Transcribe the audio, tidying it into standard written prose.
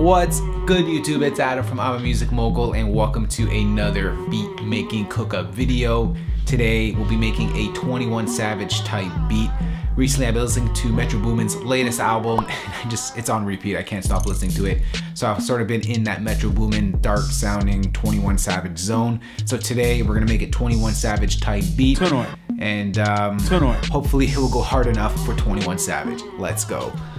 What's good, YouTube? It's Adam from I'm a Music Mogul, and welcome to another beat making cook-up video. Today we'll be making a 21 Savage type beat. Recently I've been listening to Metro Boomin's latest album, and it's on repeat. I can't stop listening to it. So I've sort of been in that Metro Boomin dark sounding 21 Savage zone. So today we're gonna make it 21 Savage type beat. And hopefully it will go hard enough for 21 Savage. Let's go.